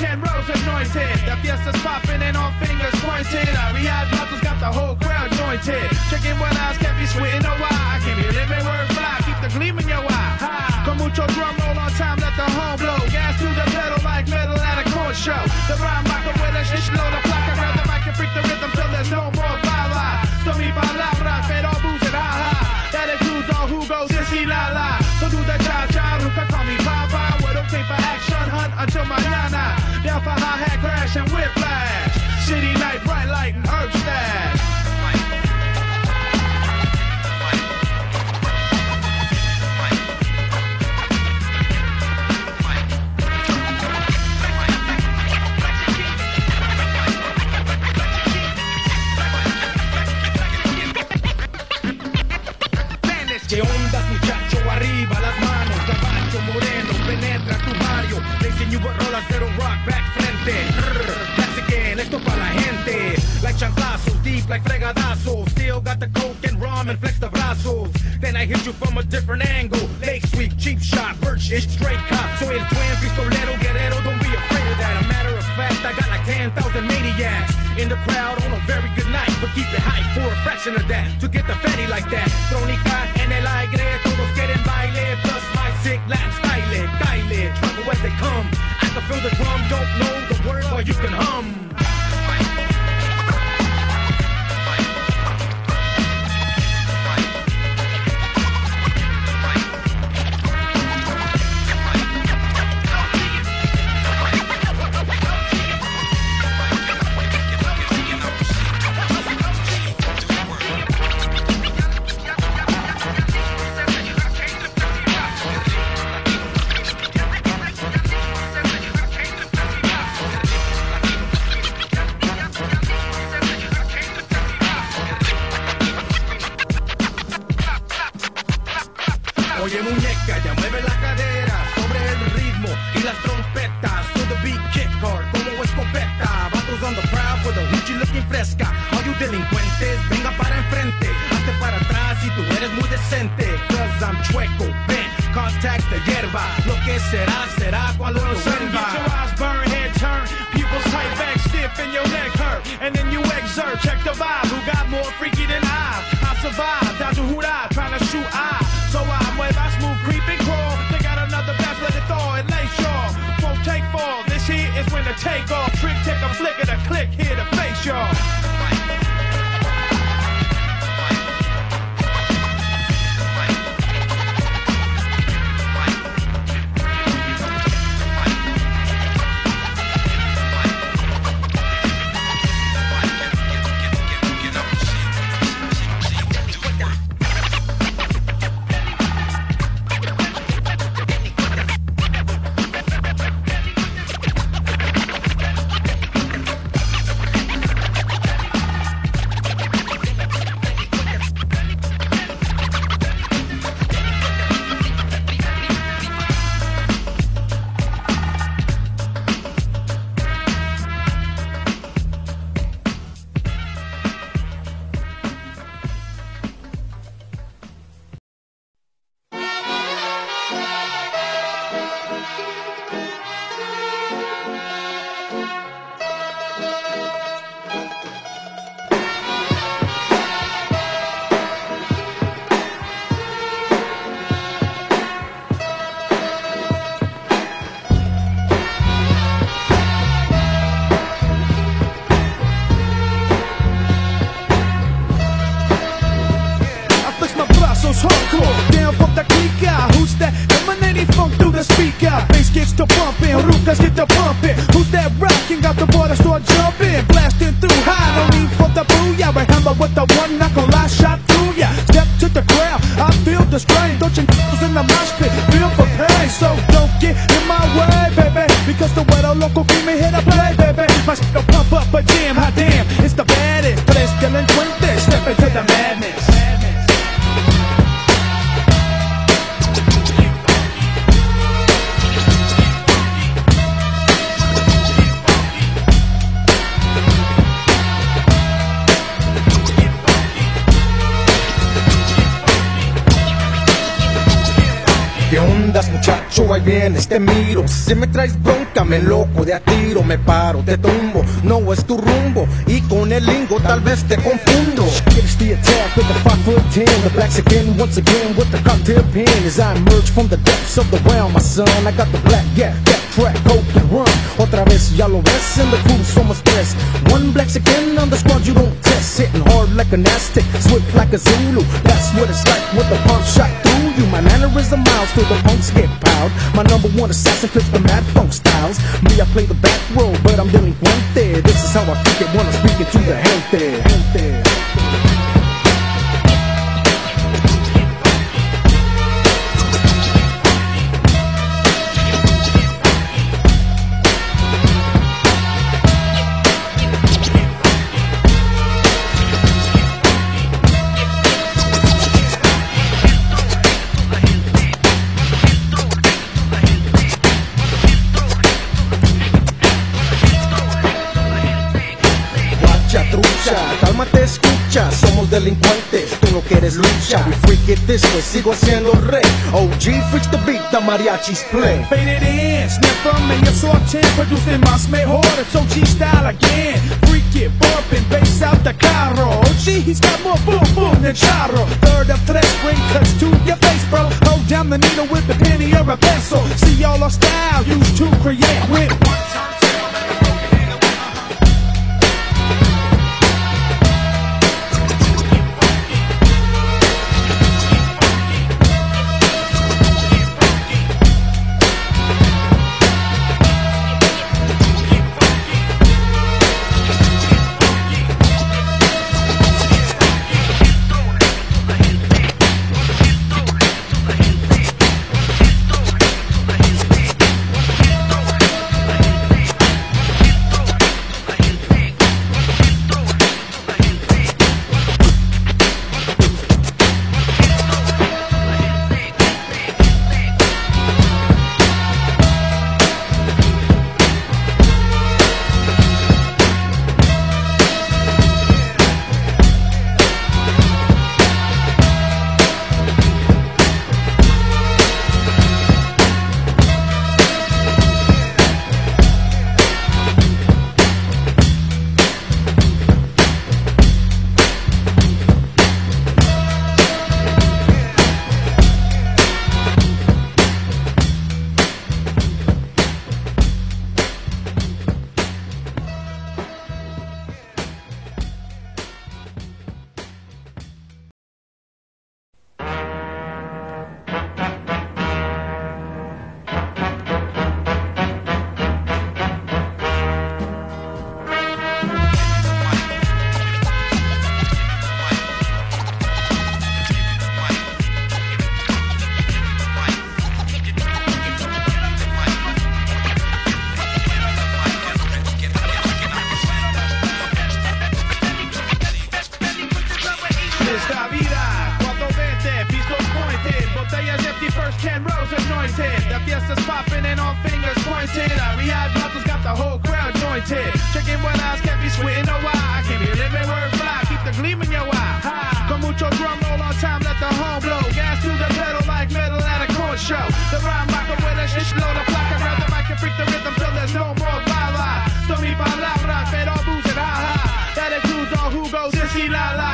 Ken Rose anointed. The fiesta's popping and all fingers pointed. Riyadh Mothers got the whole crowd jointed. Chicken one eyes can't be sweating no why. I can't be living word fly. Keep the gleam in your eye. Con mucho drum roll on time, let the home blow. Gas to the pedal like metal at a corn show. The rhyme rocker with a shit load of placa. Grab the mic and freak the rhythm till there's no more bala. So mi palabra, pero booze and ha-ha. That includes all who goes to see la-la. So do the cha-cha, who can call me Papa. We're okay for action, hunt until mañana. Down for hi-hat crash and whiplash. City light, bright light and herb stash. ¿Qué ondas, muchacho? Arriba las manos, caballo moreno, penetra tu barrio. Le enseño rolas de rock back frente. That's again, esto pa' la gente. Like chanclazos, deep like fregadazos. Still got the coke and rum and flex the brazos. Then I hit you from a different angle. Lake Sweep, cheap shot, birch is straight cop. So it's twin, pistolero, guerrero, don't be afraid of that. A matter of fact, I got like 10,000 maniacs in the crowd on a very good night. But keep it hype for a fraction of that. To get the fatty like that. Tronica en el aire, todos quieren baile. Plus my sick Latin style, Kyle, trouble as they come. I can feel the drum, don't know the word, but you can hum. Oye muñeca, ya mueve la cadera sobre el ritmo y las trompetas. To the beat, kick hard como escopeta. Vatos on the prowl for the hoochie looking fresca. All you delincuentes, venga para enfrente. Hazte para atrás si tú eres muy decente. Cause I'm chueco, bent, contact the hierba. Lo que será, será cuando lo vuelva. Get your eyes burn, head turn, pupils tight back stiff and your leg hurt. And then you exert, check the vibe. Who got more freaky than I survived, down to Huda, trying to shoot I. So I mueva smooth, creep and crawl. They got another batch, let it thaw and lay shaw. Won't take fall, this here is when the take off. Trick, take a flick of the click, here to face y'all. Hardcore, down from the clique. Who's that emanating funk through the speaker? Bass gets to pumping, rucas get to pumping. Who's that rocking? Got the water start jumping, blasting through high. No need for the booyah. I hammer with the one knuckle, I shot through ya. Step to the crowd, I feel the strain. Don't you in the mosh pit, feel for pain. So don't get in my way, baby, because the weather local give me here to play, baby. My shit will pump up a jam, hot damn, it's the baddest. But it's delinquente, step into the madness. ¿Qué ondas, muchacho? ahí vienes, te miro. Si me traes bronca, me loco de a tiro. Me paro, te tumbo, no es tu rumbo. Y con el lingo tal vez te confundo. It's the attack with the 5'10", the blacks again, once again with the cocktail pen. As I emerge from the depths of the realm, my son, I got the black, yeah, that track, open run. Otra vez, ya lo ves, and the crew's from a stress. One blacks again on the squad, you don't test. Hitting hard like an Aztec, swift like a Zulu. That's what it's like with the pump shot through you. My mannerism miles till the punks get piled. My number one assassin flips the mad funk styles. Me, I play the back row, but I'm delinquente. This is how I freak it when I'm speaking to the gente. Cálmate, escucha, somos delincuentes, tú no quieres lucha. We freak it this way, sigo siendo rey. OG freaks the beat, the mariachis play. Faded in, snap from me, a soft tin, producing más mejor. It's OG style again. Freak it, bumping, bass out the carro. OG, he's got more boom boom than charro. Third of tres, bring cuts to your face, bro. Hold down the needle with a penny or a pencil. See all our style used to create with one time. The fiesta's popping and all fingers pointed. We had bottles, got the whole crowd jointed. Checking what eyes can't be sweating no why. I can't be living word fly, keep the gleam in your eye. Con mucho drum roll on time, let the horn blow. Gas to the pedal like metal at a corn show. The rhyme rocker with a shish load of placa. Grab the mic and freak the rhythm till there's no more bala. So mi palabra, pero booze and ha ha. That includes all who goes, sissy la la.